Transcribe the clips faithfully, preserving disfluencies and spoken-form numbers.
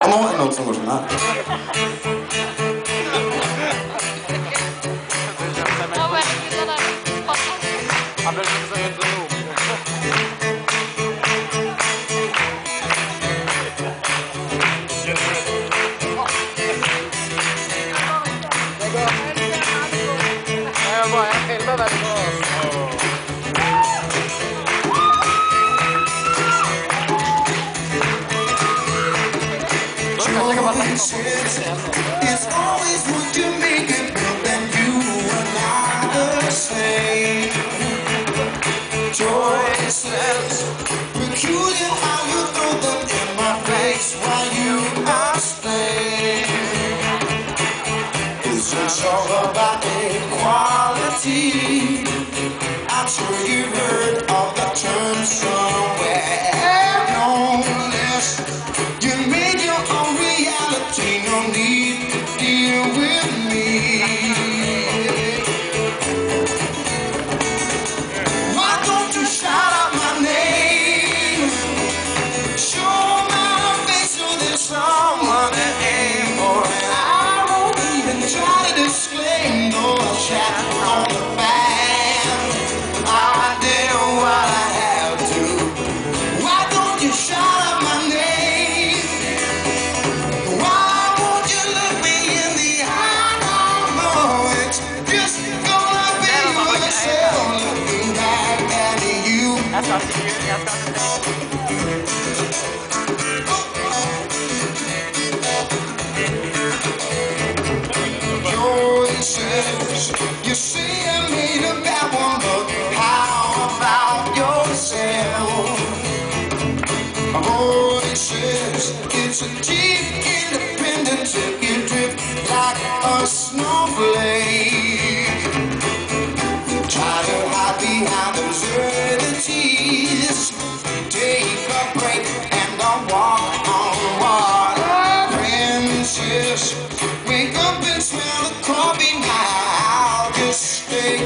no, no, co možná. It's always what you make it, then you and I the same. Choices, peculiar how you throw them in my face while you are staying. It's just all about equality. I'm sure you heard of the term somewhere. No less, you made your own reality. No need to deal with me. Why don't you shout out my name? Show my face so there's someone to aim for. And I won't even try to disclaim those chat on the fan. I did what I have to. Why don't you shout out my name? Why won't you look me in the eye no more? It's just gonna be yourself looking back at you. Choices, you say I made a bad one, but how about yourself? Voices, it's a deep independence if you drift like a snowflake. Try to hide behind absurdities. Take a break and don't walk on water. Princess, wake up and smell the coffee now. Just stay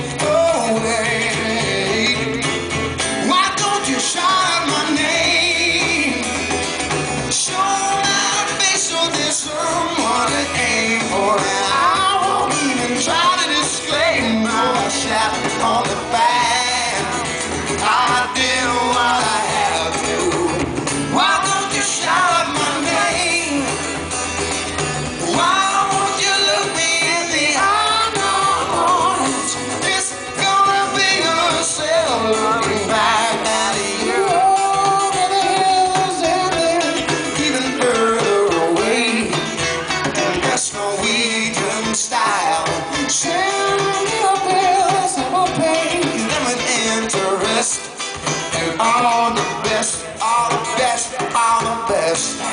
awake. Why don't you shout out my name? Show my face so there's someone to aim for. And I won't even try to disclaim my shot on the fan. I did what I had to. Why don't you shout out my name? Why won't you look me in the eye? No, it's gonna be yourself looking back at you. Over the hills and then even further away. In West Norwegian style, send me a bills and I'll pay them with interest. And all the best, all the best, all the best.